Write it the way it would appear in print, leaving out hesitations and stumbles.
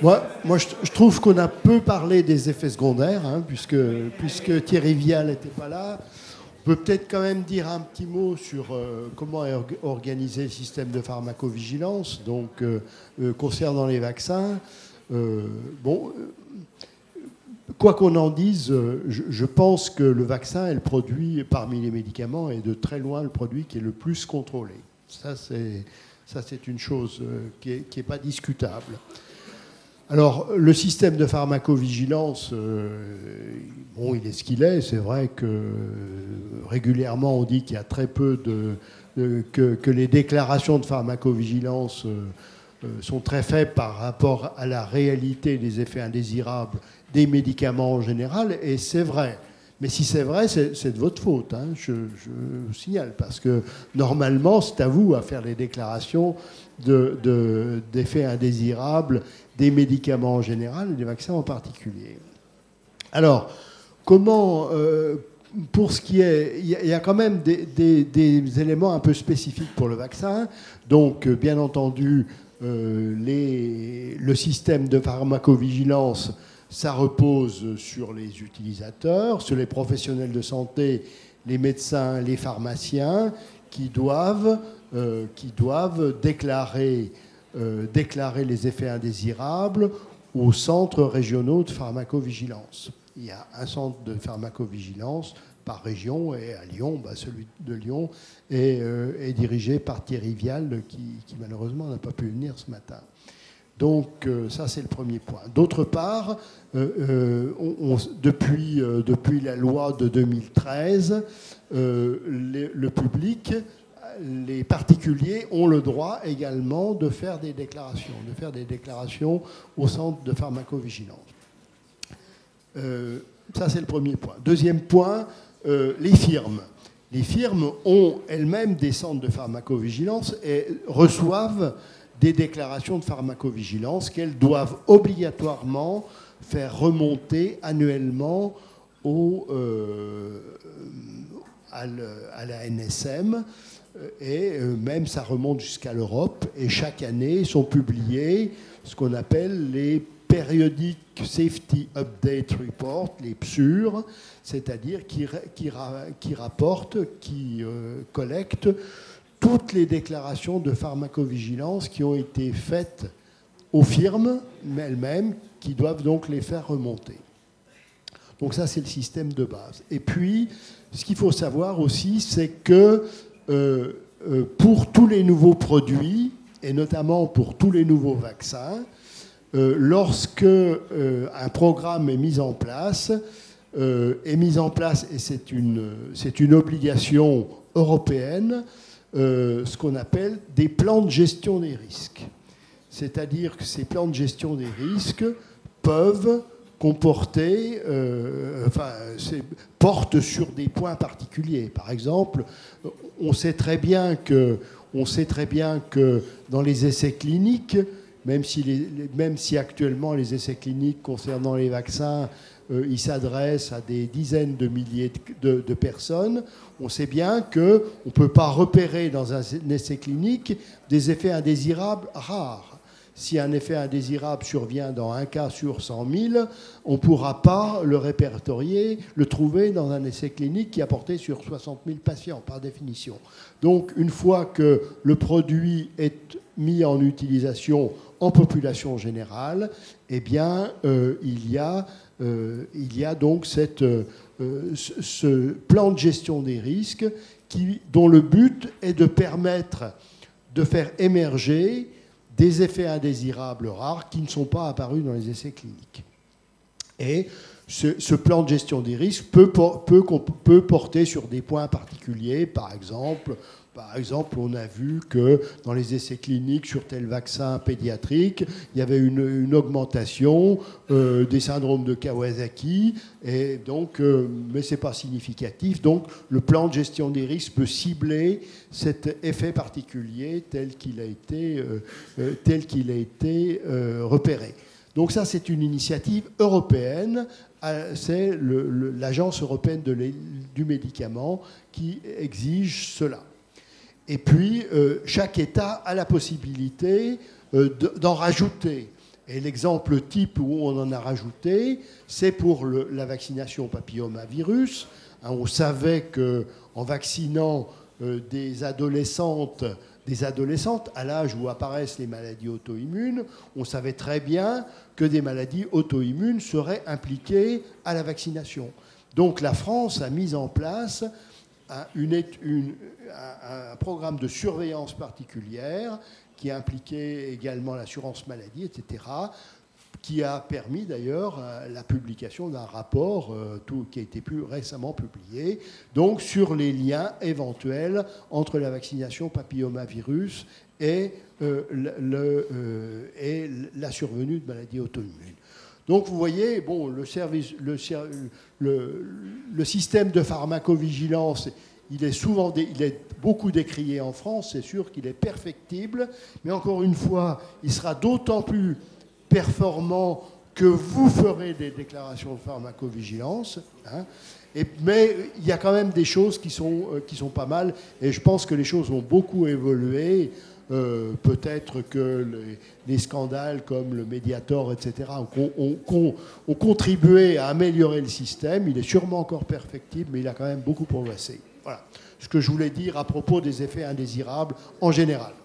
Je trouve qu'on a peu parlé des effets secondaires, hein, puisque Thierry Vial n'était pas là. On peut peut-être quand même dire un petit mot sur comment est organisé le système de pharmacovigilance. Donc, concernant les vaccins, quoi qu'on en dise, je pense que le vaccin est le produit, parmi les médicaments, est de très loin le produit qui est le plus contrôlé. Ça, c'est une chose qui est pas discutable. Alors, le système de pharmacovigilance, il est ce qu'il est. C'est vrai que régulièrement, on dit qu'il y a très peu que les déclarations de pharmacovigilance sont très faibles par rapport à la réalité des effets indésirables des médicaments en général, et c'est vrai. Mais si c'est vrai, c'est de votre faute, hein, je vous signale, parce que normalement, c'est à vous à faire les déclarations d'effets indésirables des médicaments en général et des vaccins en particulier. Alors, comment, pour ce qui est... Il y a quand même des éléments un peu spécifiques pour le vaccin. Donc, bien entendu, le système de pharmacovigilance, ça repose sur les utilisateurs, sur les professionnels de santé, les médecins, les pharmaciens, qui doivent déclarer les effets indésirables aux centres régionaux de pharmacovigilance. Il y a un centre de pharmacovigilance par région, et à Lyon, celui de Lyon est dirigé par Thierry Vial, qui malheureusement n'a pas pu venir ce matin. Donc ça, c'est le premier point. D'autre part, depuis la loi de 2013, le public, les particuliers ont le droit également de faire des déclarations au centre de pharmacovigilance. Ça, c'est le premier point. Deuxième point, les firmes. Les firmes ont elles-mêmes des centres de pharmacovigilance et reçoivent des déclarations de pharmacovigilance qu'elles doivent obligatoirement faire remonter annuellement à la NSM. Et même ça remonte jusqu'à l'Europe. Et chaque année sont publiés ce qu'on appelle les Periodic Safety Update Report, les PSUR, c'est-à-dire qui rapportent, qui collectent toutes les déclarations de pharmacovigilance qui ont été faites aux firmes elles-mêmes, qui doivent donc les faire remonter. Donc ça, c'est le système de base. Et puis, ce qu'il faut savoir aussi, c'est que pour tous les nouveaux produits, et notamment pour tous les nouveaux vaccins, lorsque un programme est mis en place, et c'est une obligation européenne, ce qu'on appelle des plans de gestion des risques. C'est-à-dire que ces plans de gestion des risques peuvent comporter, portent sur des points particuliers. Par exemple, on sait très bien que dans les essais cliniques, même si actuellement les essais cliniques concernant les vaccins, ils s'adressent à des dizaines de milliers de personnes, on sait bien qu'on ne peut pas repérer dans un essai clinique des effets indésirables rares. Si un effet indésirable survient dans un cas sur 100 000, on ne pourra pas le répertorier, le trouver dans un essai clinique qui a porté sur 60 000 patients, par définition. Donc, une fois que le produit est mis en utilisation en population générale, eh bien, il y a donc ce plan de gestion des risques dont le but est de permettre de faire émerger des effets indésirables rares qui ne sont pas apparus dans les essais cliniques. Et ce plan de gestion des risques peut porter sur des points particuliers. Par exemple, on a vu que dans les essais cliniques sur tel vaccin pédiatrique, il y avait une augmentation des syndromes de Kawasaki, et donc, mais ce n'est pas significatif. Donc, le plan de gestion des risques peut cibler cet effet particulier tel qu'il a été repéré. Donc ça, c'est une initiative européenne. C'est l'Agence européenne du médicament qui exige cela. Et puis, chaque État a la possibilité d'en rajouter. Et l'exemple type où on en a rajouté, c'est pour la vaccination au papillomavirus. Hein, on savait qu'en vaccinant des adolescentes à l'âge où apparaissent les maladies auto-immunes, on savait très bien que des maladies auto-immunes seraient impliquées à la vaccination. Donc la France a mis en place un programme de surveillance particulière qui impliquait également l'assurance maladie, etc., qui a permis d'ailleurs la publication d'un rapport qui a été plus récemment publié, donc sur les liens éventuels entre la vaccination papillomavirus et la survenue de maladies auto-immunes. Donc vous voyez, bon, le système de pharmacovigilance, il est beaucoup décrié en France, c'est sûr qu'il est perfectible, mais encore une fois, il sera d'autant plus performant que vous ferez des déclarations de pharmacovigilance. Hein, mais il y a quand même des choses qui sont pas mal, et je pense que les choses ont beaucoup évolué. Peut-être que les scandales comme le Mediator, etc., ont contribué à améliorer le système. Il est sûrement encore perfectible, mais il a quand même beaucoup progressé. Voilà ce que je voulais dire à propos des effets indésirables en général.